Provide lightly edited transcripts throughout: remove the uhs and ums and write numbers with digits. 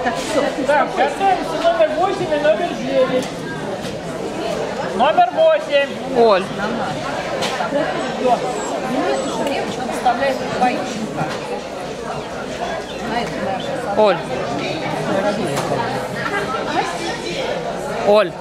Так, готовимся номер 8 и номер 9. Номер 8. Оль. Девочка выставляет свои щенка. Оль. Оль.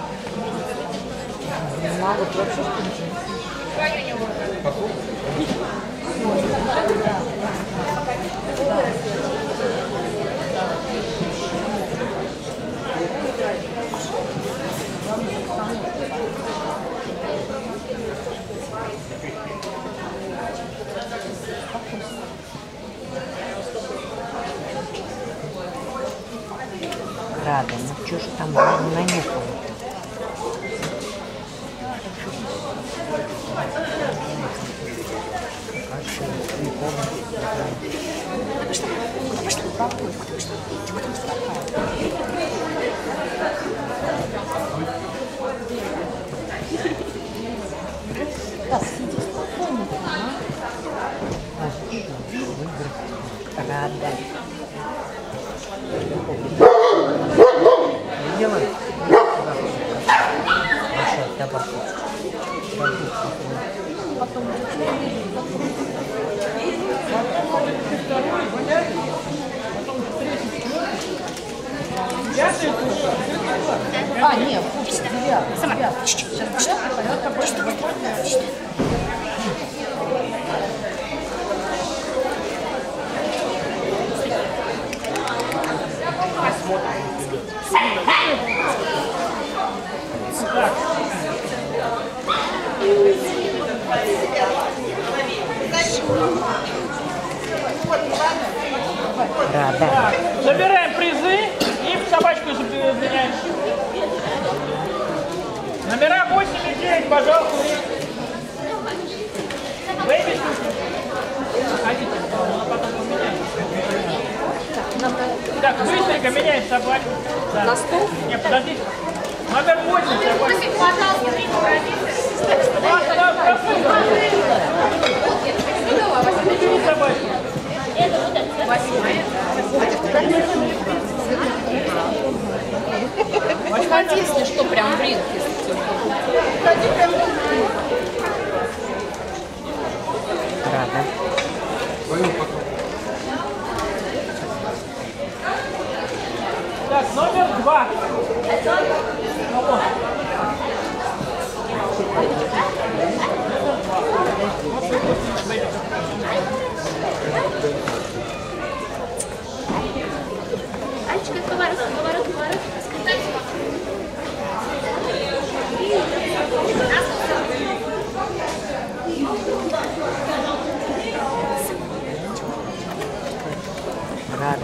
Рада, ну что же там нанюхала? Рада. Видела? Маша, давай. А, нет, сама. Рада. Забираем призы и в собачку забираем. Номера 8 и 9, пожалуйста. Бэйби. Ходите, потом поменяем. Так, быстренько меняем собачку. Да. На стол? Нет, подождите. Номер 8 собачку. Забери собачку. Выходи, если что, прям в ринг. Рада. Так, номер 2. Альчика, поворот. Рада.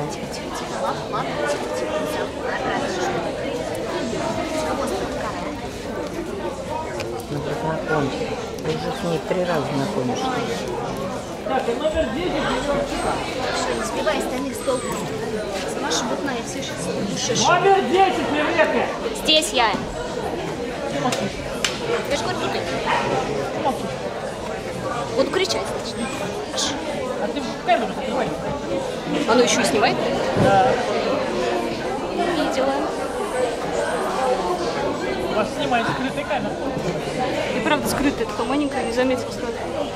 Ну, познакомься. Ты уже с ней 3 раза знакомишься. Так, и номер 10 Не сбивай остальных с толку. Сама шебутная, я все сейчас слушаю. Номер 10, Ревека. Здесь я. Я же говорю, тут. Буду кричать, значит. А ты в камеру закрывай. Оно еще и снимает? Да. Видела. Вас снимает скрытая камера. И правда скрытая, такая маленькая, не заметил сразу.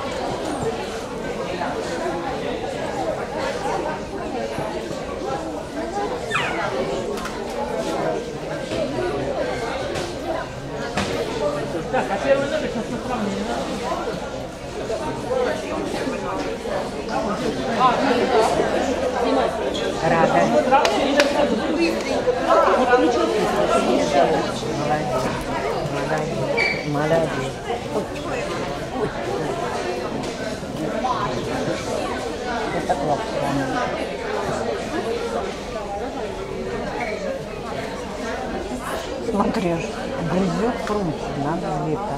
Так, а первый номер сейчас на сравнении не надо. Рада. Молодец. Это плохо. Смотри, грызет фрукт, надо где-то.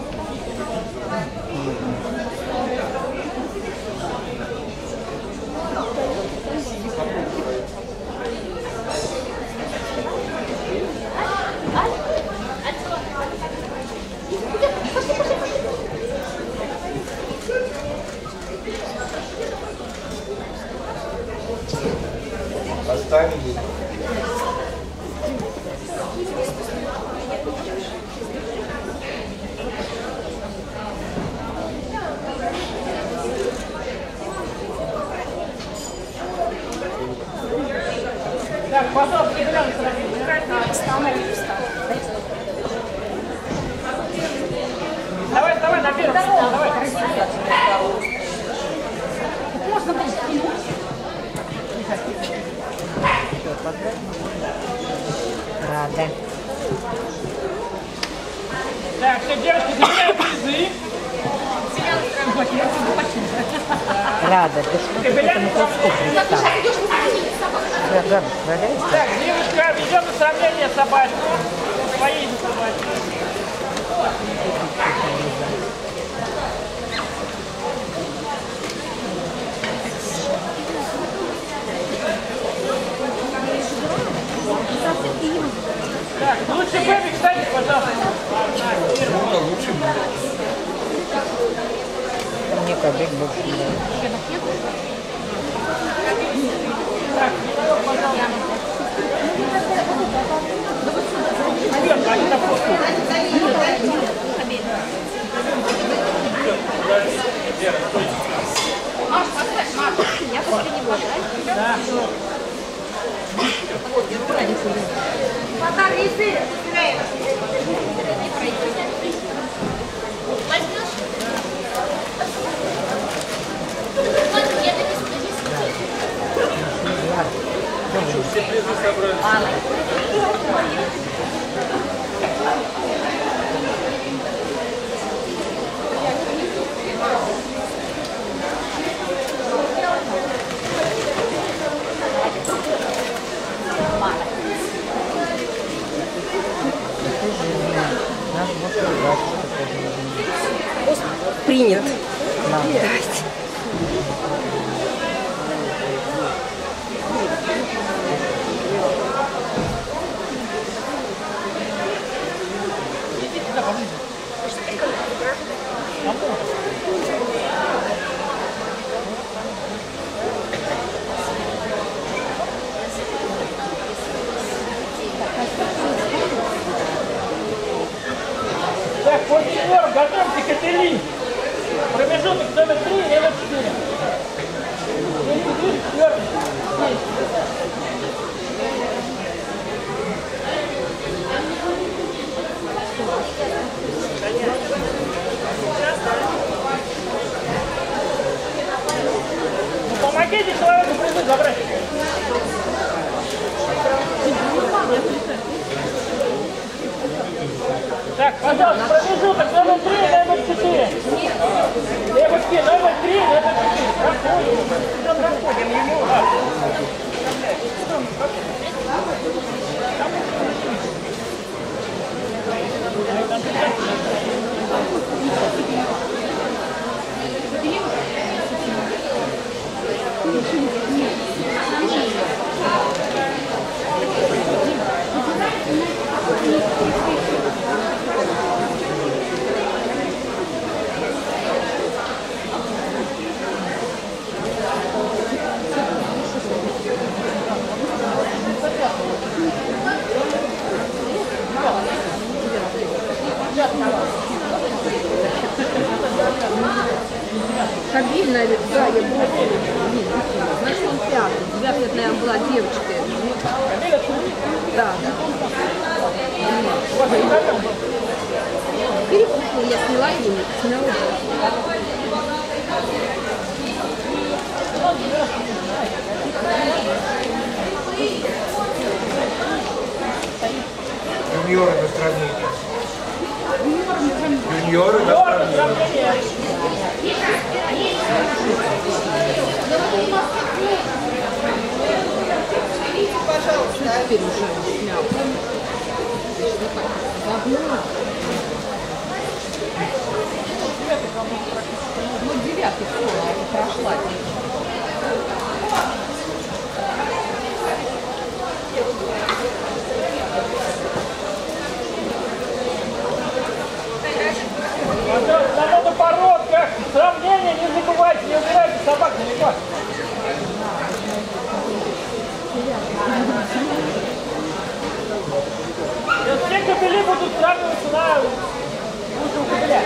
Оставили. Так, пожалуйста, глянь, давай, давай, на первом. Давай. Можно будет. Рада. Так, все, девочки, забираем призы. Рада, ты что к этому куску пристал? Так, девушка, ведем на сравнение собачку. Своей же собачки. Так, лучший бэби, кстати, пожалуйста. Мне кабик больше нравится. Так, пожалуйста. Вперед, они на вкус. Я после него, да? Да. Наш босс Принят. Так, по партнерам готовьте к Этели. Промежуток номер 3 и номер 4. Ну, помогите человеку призы забрать. Так, пожалуйста, промежуток номер 3 и номер 4. Девушки, номер 3 и номер 4. Проходим ему. Кабельная, да, я была. Значит, он пятый. Девятая, наверное, была девочка. Да, да. Перепутала, я сняла его, сняла. Юниоры на стране. Юниоры на стране. Теперь уже снял. Ну, девятый прошла. На мотопородках сравнение не забывайте, не убирайте собак далеко. Все кобели будут сравниваться на лучшего кобеля.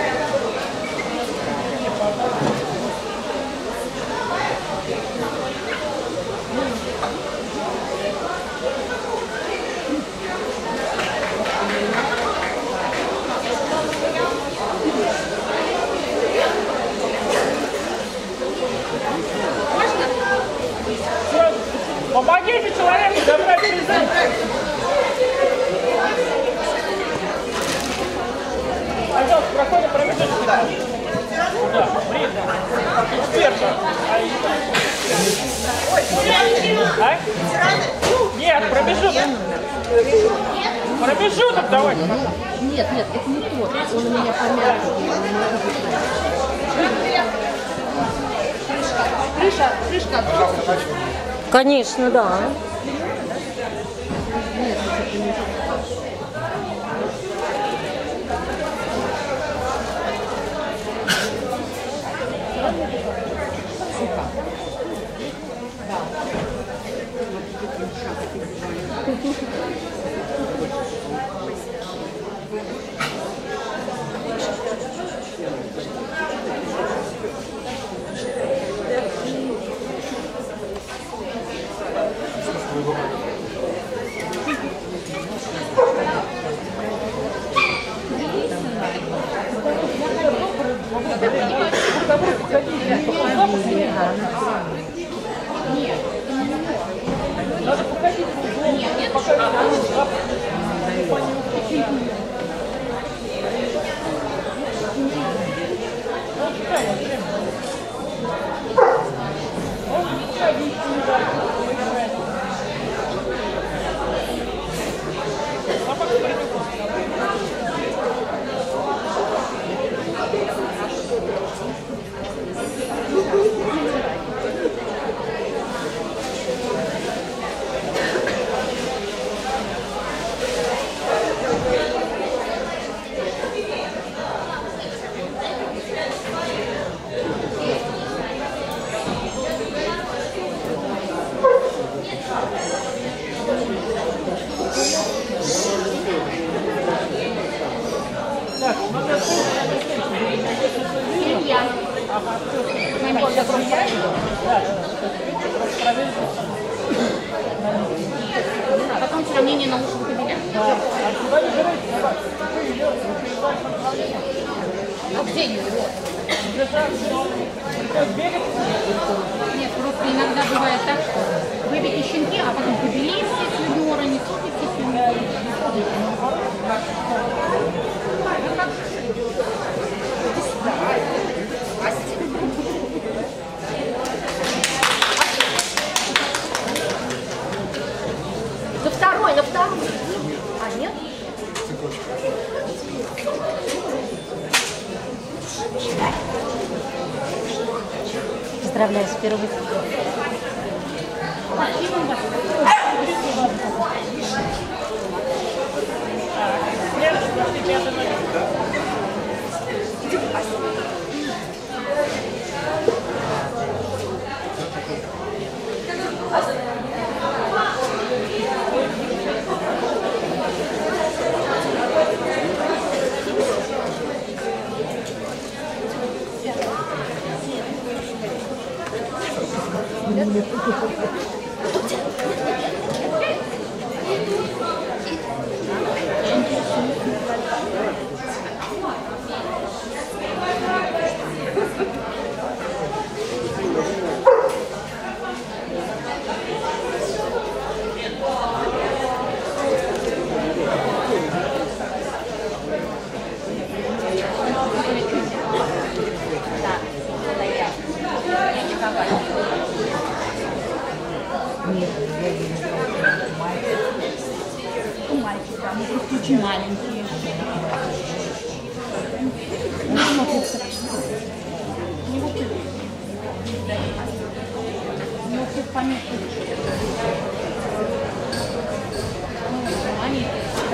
Промежуток давайте. Нет, это не тот. Он у меня помятый. Крышка. Конечно, да. Потом сравнение наушных кабинет. А где ее? Нет, просто иногда бывает так, что выбите щенки, а потом кабели все слюнеры, не супите слюнеры. На второй. А нет? Поздравляю с первым. Очень маленькие. Не вот это. Не вот это понятно. Они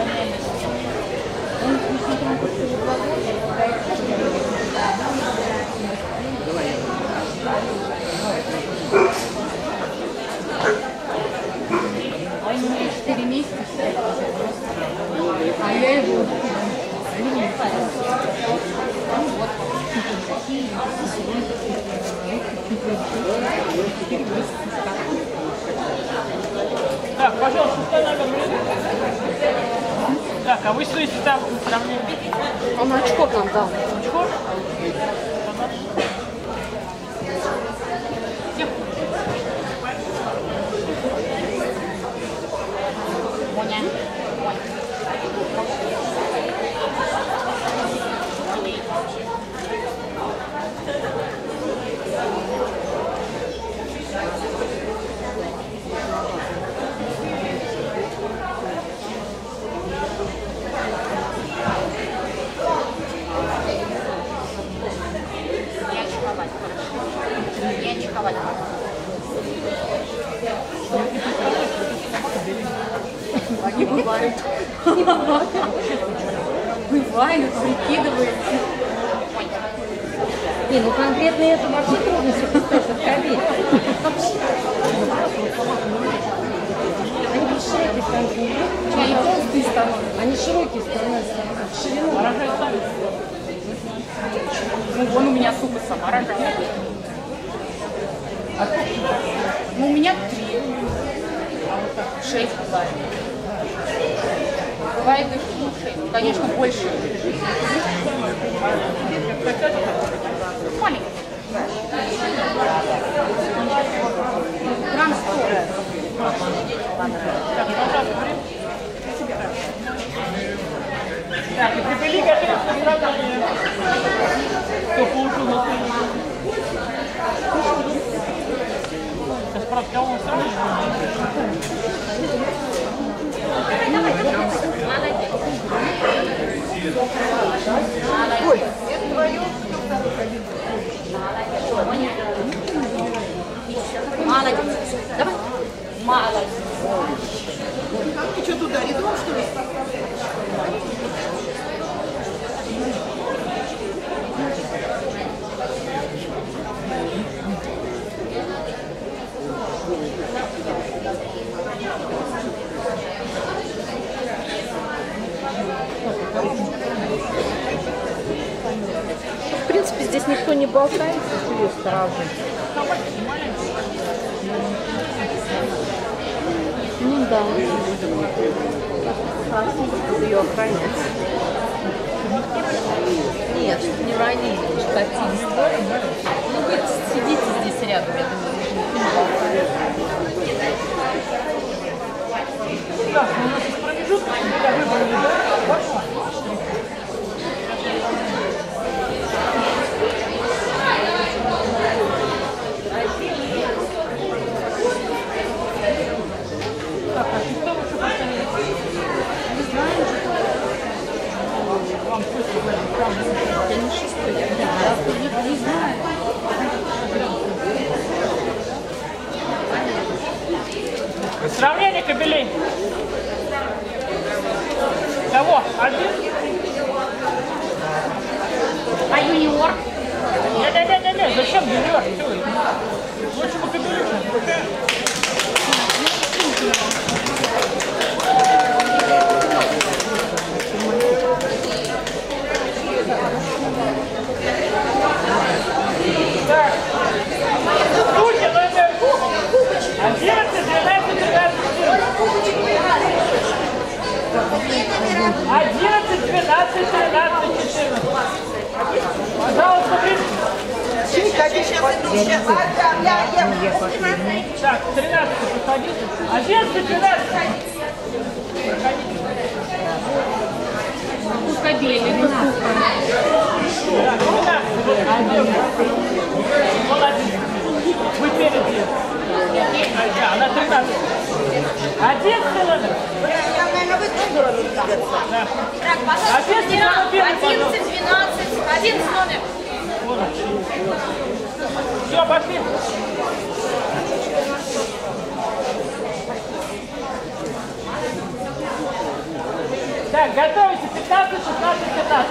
мне 4 месяца, а я его вот. Так, пожалуйста, номер. Так, а вы стоите там в сравнении? Он очков нам дал. Очков? Они бывают. Бывают, прикидывают. Не, ну конкретно это вообще трудно себе представить, как кабель. Они широкие становятся. Они толстые становятся. Они широкие становятся. Ширину. Ну, вон у меня супа сама рожает. Ну, у меня 3. 6 бывает. Бывает и 6. Конечно, больше. Маленький. Грамм 100. Так, и кобыли готовятся к сравнению. Кто получил на сейчас, правда, кого он сравнит? Ой, это твое. Молодец. Давай. Молодец. Ты что туда, рядом, что ли? В принципе, здесь никто не болтается с ее стороны. Ну да. Ее охранять. Нет, не ранили, штатив. Ну вы сидите здесь рядом, я думаю. Так, у нас есть промежуток, когда выбрали, да? Так, а что лучше поставить? Не знаю. Вам точно говорят, там Я не шестой, я не знаю. сравнение кобелей. Кого? Один? А юниор? Не-не-не-не, зачем юниор? Лучше бы кобелей. Так, слушай, ну это 11, 12, 13, 11, 12, 13, 14. Пожалуйста, так, 13 подходите. 11, 12. Кабели. Молодец. Вы перед. Да, она 13. 11 номер. Так, пожалуйста, 11, 12, 11 номер. Все, пошли. Так, готовите 15, 16, 15.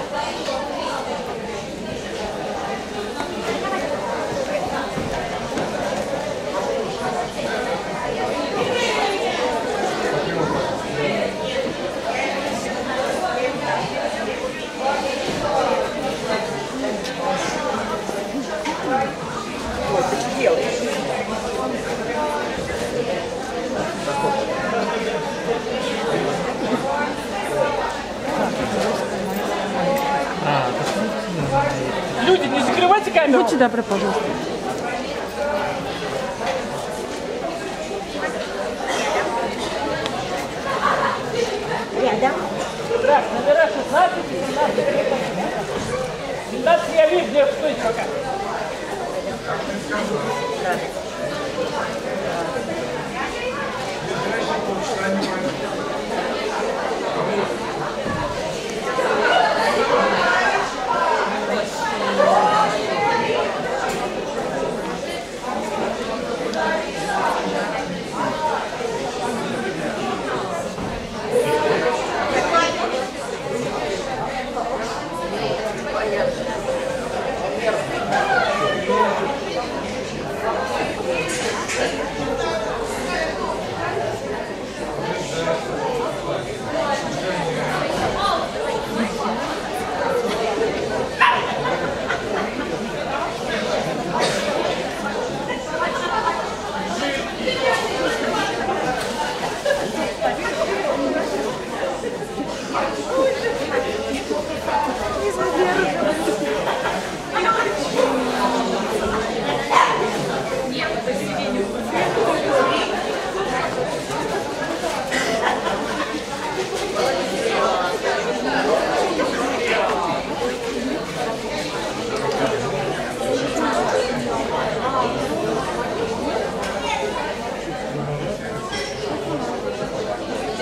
Люди, не закрывайте камеру. Будьте добры, пожалуйста. Так, номера 16, 17, 17 я вижу, где стойте пока.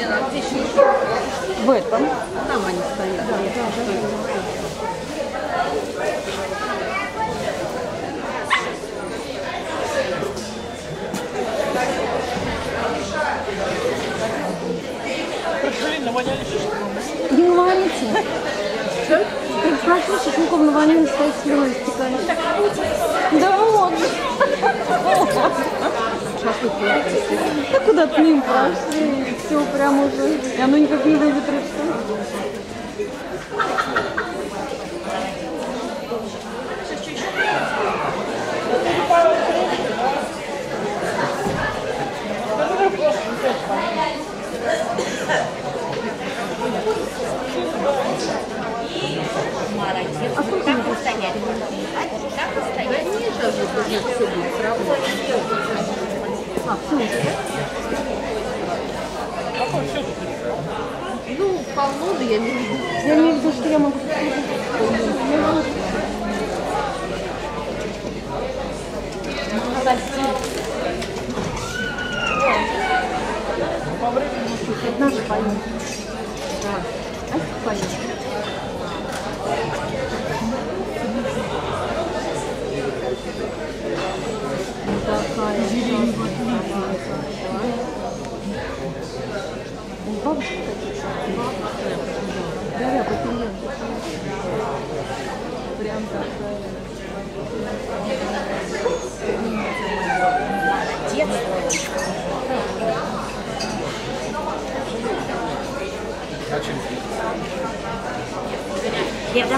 Лена, а где еще? В этом. Там они стоят. Не говорите. Ты спрашиваешь, Шишников навалилась, стоит слюной стекает. Да вот. Да куда-то мимо прошли. Все прям уже. И оно никак не выветрится. Молодец. Как постоять? Как постоять? Нет, даже все будет все равно. А, все. Ну, полно, да я не вижу. Я не вижу, что я могу. Это наш поем. Да. А это поем. Бабушка какая-то. Да, папильон. Прям такая. Рядом.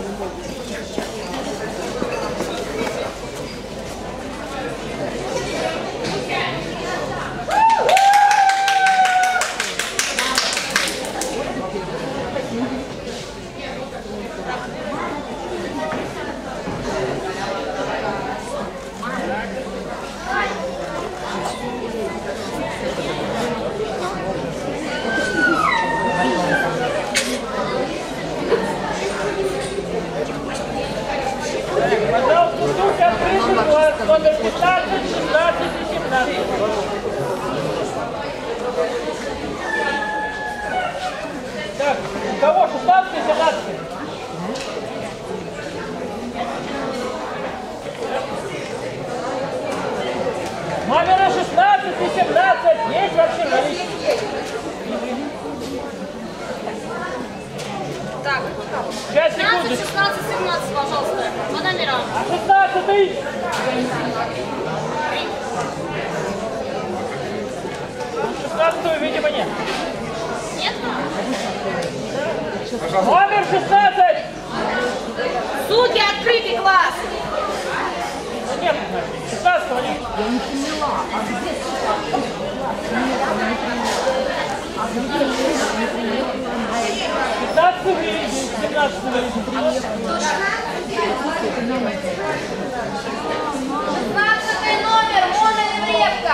Пожалуйста, стулья открыты, класс номер 15, 16 и 17. Так, у кого 16 и 17? Номеры 16 и 17 есть вообще наличие? Так, Сейчас, 15, секундочку. 16, 17, пожалуйста. По номерам. А 16-й? 16-ю, видимо, нет. Нет? Номер 16! Судьи, открытый класс. Нет, 16-го нет. Я не поняла, а где 15-й выйдет, 17-й выйдет. 16 номер, Мона Евревка.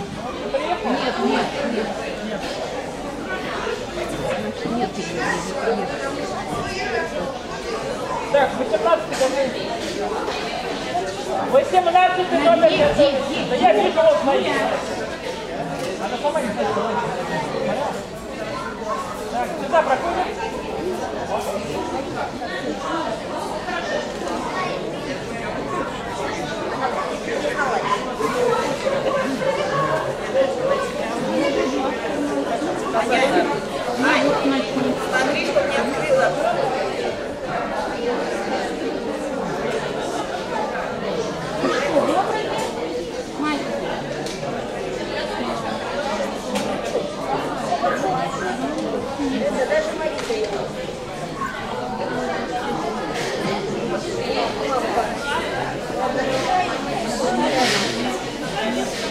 Так, 18-й номер. 18-й номер. Да я вижу, вот стоит. Она сама не знает. Так, сюда проходим. Смотри, что не открыла.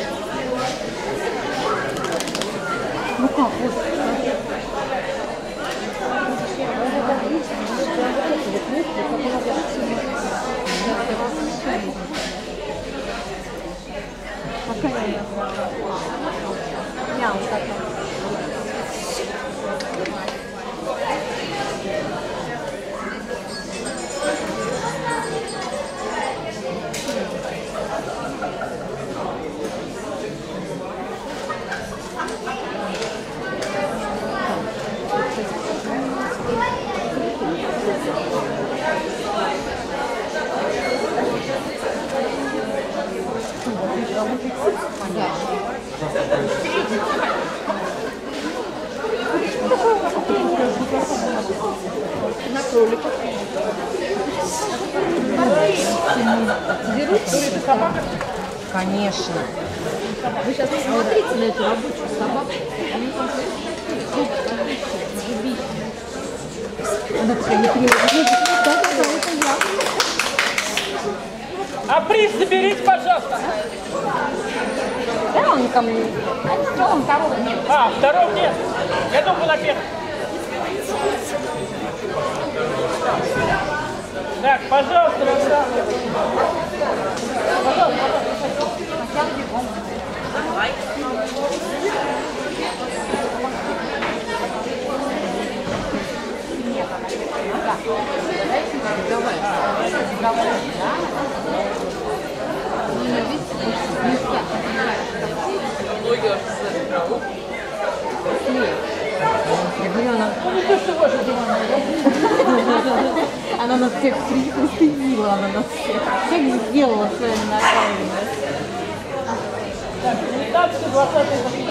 Ну как, вот. кроликов. Курица, собака. Конечно. Вы сейчас посмотрите на эту рабочую собаку. Она такая неприятная. Это я. А приз заберите, пожалуйста. Да, он ко мне. Он второго нет. А, второго нет. Я думал, на первом. Так, пожалуйста, Роксана. Она нас всех пристыдила, она нас всех сделала своими ногами. Так, 19, 20.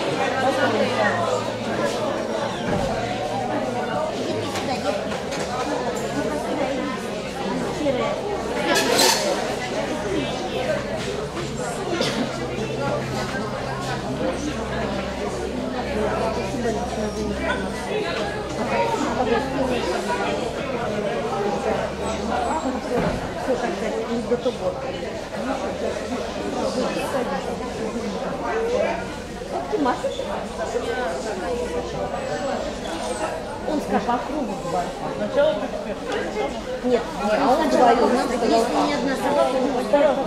Он скажет, по кругу говорит. Сначала ты теперь. Нет, а он говорил, нам сказал, Если ни одна собака не будет.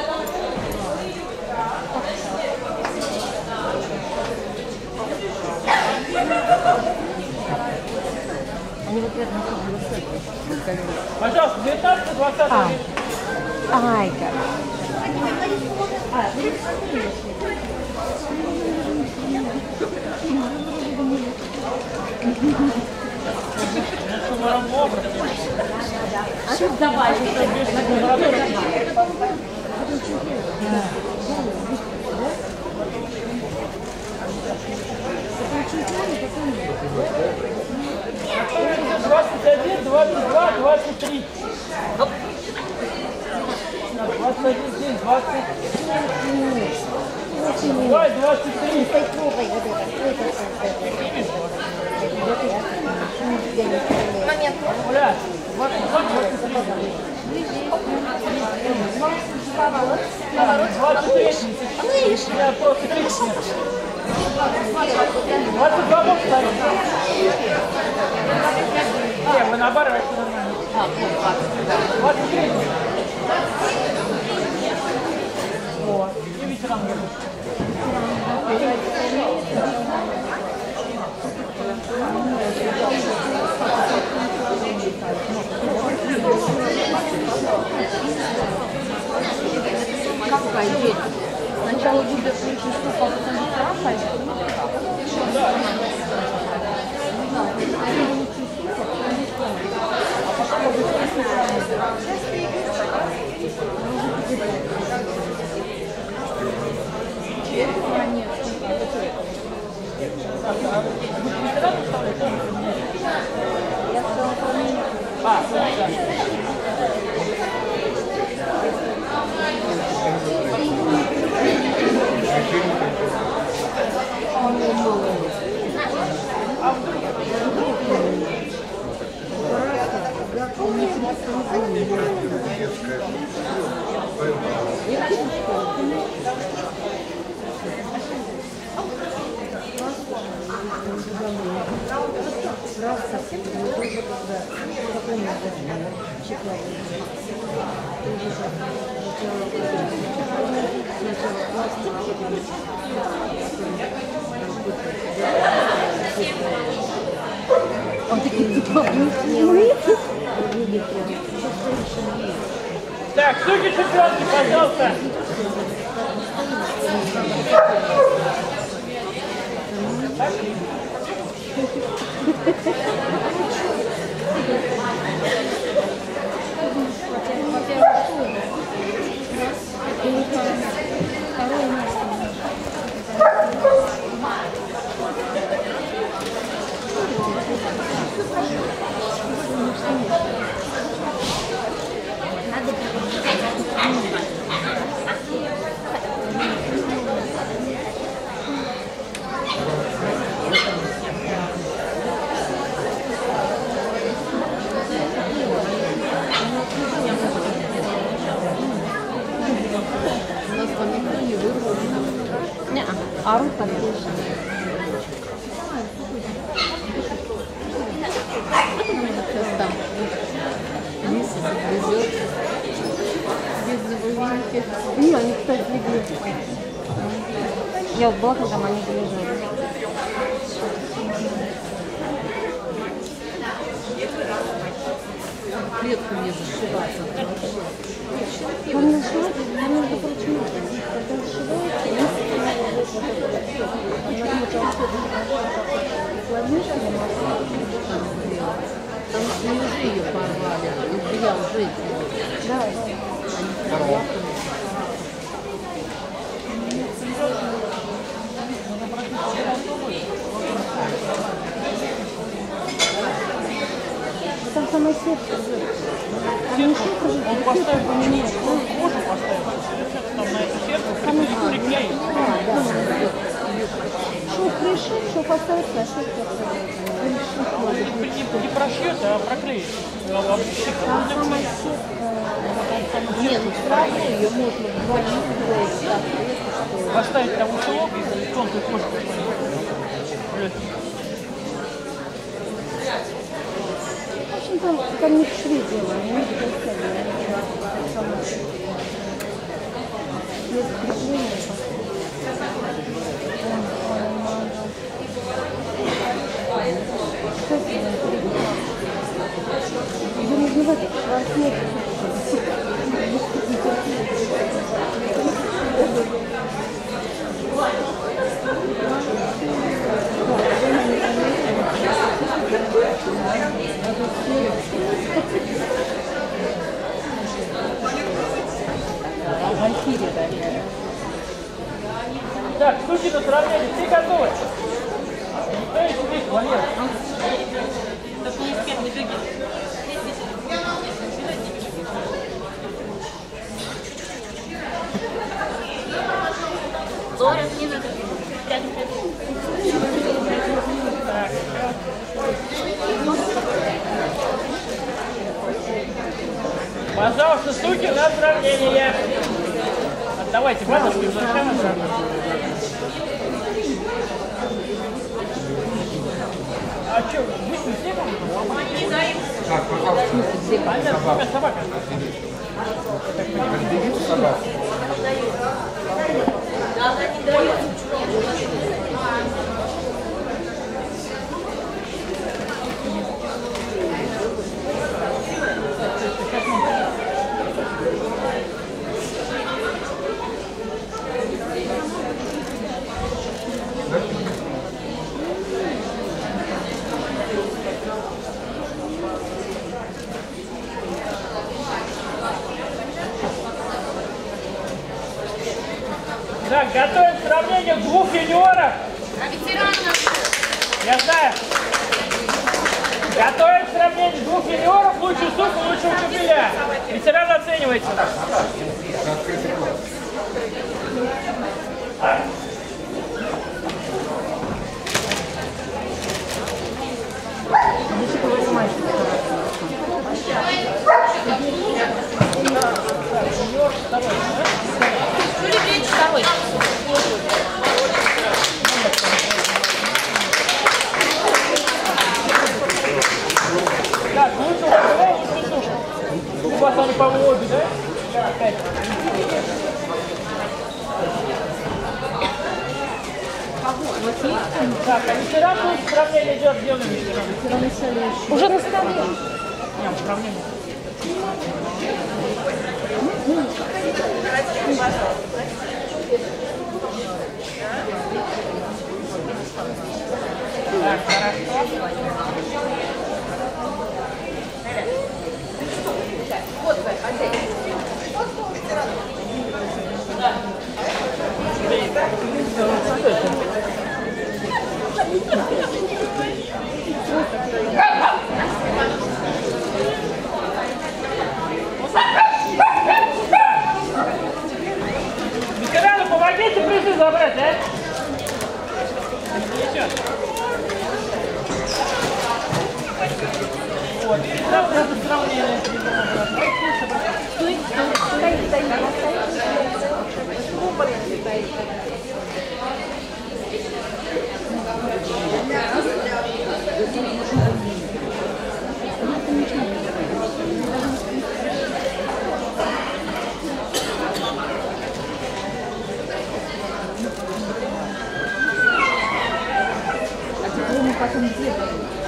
они вот рядом находятся. Пожалуйста, 19, 20. Ай, как. А что давай? «21, 22, 23». 21, 20. Давай, 23. Пробуй вот это. Момент. Бля, 22, 23. Поворот. 23. Я просто кричу. 22 бок ставим. Не, мы наоборот, это нормально. 23. О, и ветеран говорит. Как пойдет? Сначала будет очень штука, а потом ветра пойдет. Он такие типа Так, судьи чемпионки, пожалуйста. Ару так больше. Сейчас там Лиса загрызет. Без забывинки. Не, они, кстати, видели. Я вот была, когда они залежали. Клетку мне зашиваться. Там нажимать, там нужно прочь. Когда сшивается, там не уже ее порвали, я уже сделала. да. Там самое сердце идет. Он поставит по мне, кожу поставит, там на это сердце приклеит. Что пришить, что поставить, а что Не прошьет, а проклеит. там самое сердце. Нет, ну все равно ее можно вдвоем Поставить там узелок и тонкую кожу поставить. В общем, там не шли дело, они не представили. Есть крепление. Его нужно в этот швартнет. Так, штуки на сравнение, все готовы? Никто не сидит, Валера. Только ни с кем не беги. Лора, не надо. Пожалуйста, штуки на сравнение. Отдавайте матушку и зачем на сравнение. А что, вы не все будете? Не дают. Так, пожалуйста. Собака. Собака. Да, не дают. Так, готовим к сравнению двух юниоров. А ветеранов? Я знаю. Готовим к сравнению двух юниоров, лучшую суку, лучшего кобеля. Ветеран оценивается. Юрий Ильич второй. Так, лучшего кобеля и лучшую суку. У вас они, по-моему, обе, да? Опять. Так, а ветеран будет сравнение идет, где он ветеран? Уже на столе. Нет, сравнение. Так, хорошо. Вот. Надо сравнение. Стой, стоит. Потом делаем.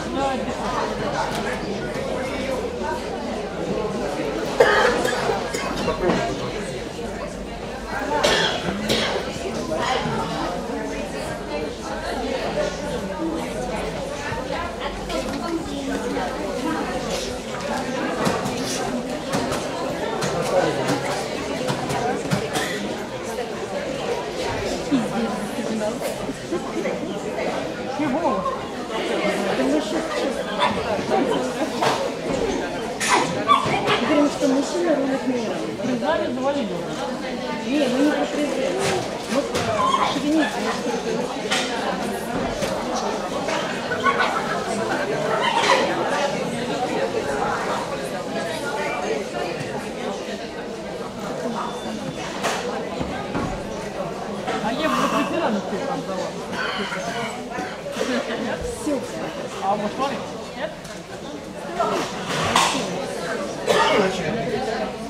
Говорим, что мужчина рулит миром. Признали, завалили. Не, мы не про презрение. Вот шевелите. А я бы запретила на все отдала. А вот смотри, нет?